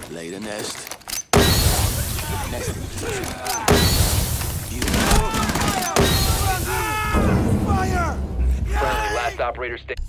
Lay the nest. Nest. Friendly, last operator stay.